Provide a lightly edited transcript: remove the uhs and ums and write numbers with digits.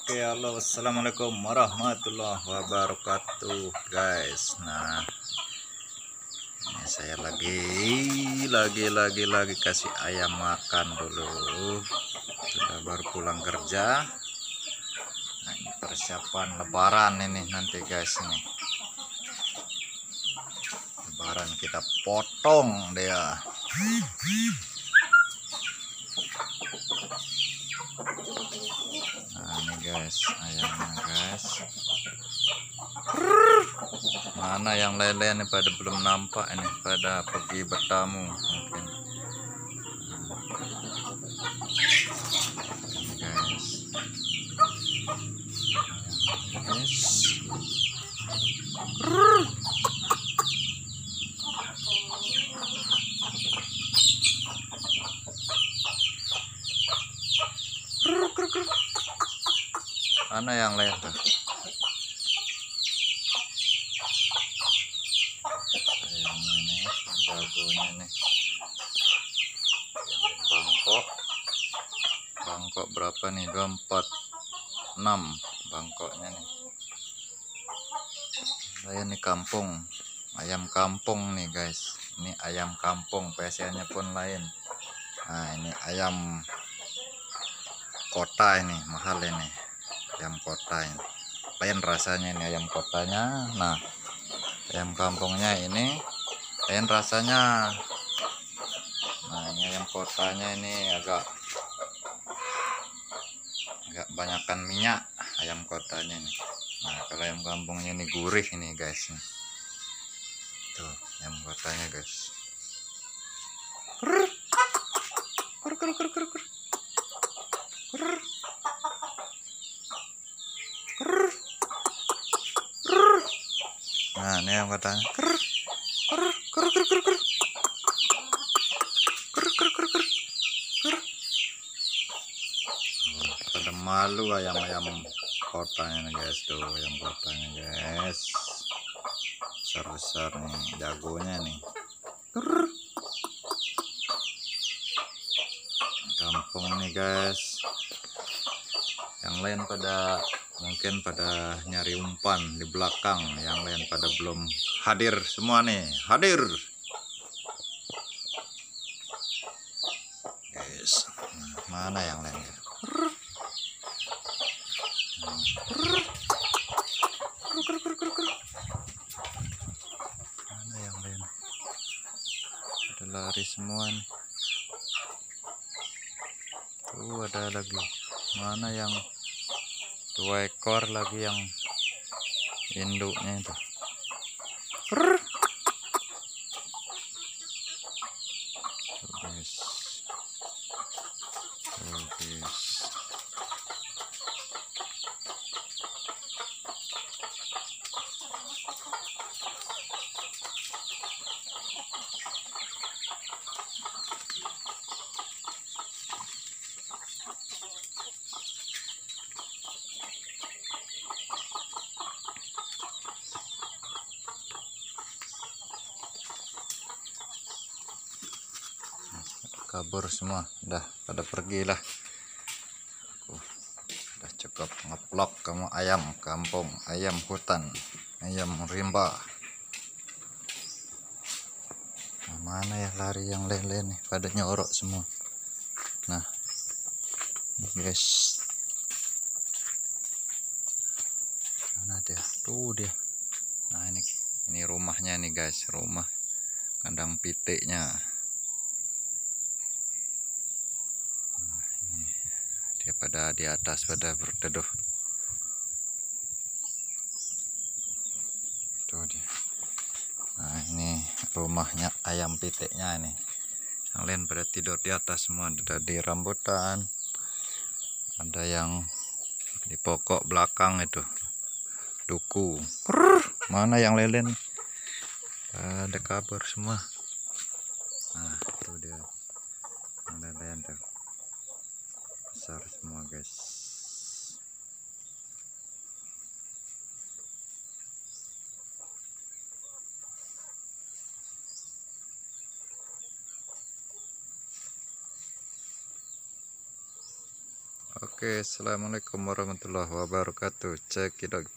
Oke, halo, assalamualaikum warahmatullahi wabarakatuh, guys. Nah, ini saya lagi kasih ayam makan dulu. Sudah baru pulang kerja. Nah, ini persiapan Lebaran ini nanti, guys. Ini Lebaran kita potong dia. Nah, ini guys, ayamnya guys. Mana yang lele ini pada belum nampak ini, pada pergi bertamu mungkin. Guys, mana yang lain tuh? Ayamnya nih, jagonya nih. Bangkok berapa nih? 246 bangkoknya nih. Saya nih kampung, ayam kampung nih guys. Ini ayam kampung, PSN-nya pun lain. Nah, ini ayam kota, ini mahal ini. Ayam kota ini lain rasanya, ini ayam kotanya. Nah, ayam kampungnya ini lain rasanya. Nah, ini ayam kotanya ini agak banyakkan minyak ayam kotanya ini. Nah, kalau ayam kampungnya ini gurih ini guys. Tuh ayam kotanya guys. Nah, ini ayam kotanya. Pada malu ayam-ayam kotanya guys. Tuh ayam kotanya guys, besar-besar nih, jagonya nih. Kampung nih guys. Yang lain pada mungkin pada nyari umpan di belakang, yang lain pada belum hadir semua nih. Hadir guys. Nah, mana yang lain? Mana yang lain? Ada lari semua nih. Tuh ada lagi. Mana yang 2 ekor lagi yang induknya itu? Tuh guys. Tuh guys. Kabur semua, udah pada pergilah. Udah cukup ngeplok kamu ayam kampung, ayam hutan, ayam rimba. Nah, mana ya lari yang lele nih, pada nyorok semua. Nah ini guys, mana dia? Tuh dia. Nah ini rumahnya nih guys, rumah kandang pitiknya. Dia pada di atas pada berteduh. Tuh dia. Nah, ini rumahnya ayam pitiknya ini. Yang lain pada tidur di atas semua, ada di rambutan, ada yang di pokok belakang itu, duku. Mana yang lele nih? Ada kabur semua. Nah, itu dia yang lele tuh, besar semua guys. Oke, assalamualaikum warahmatullahi wabarakatuh. Cekidot.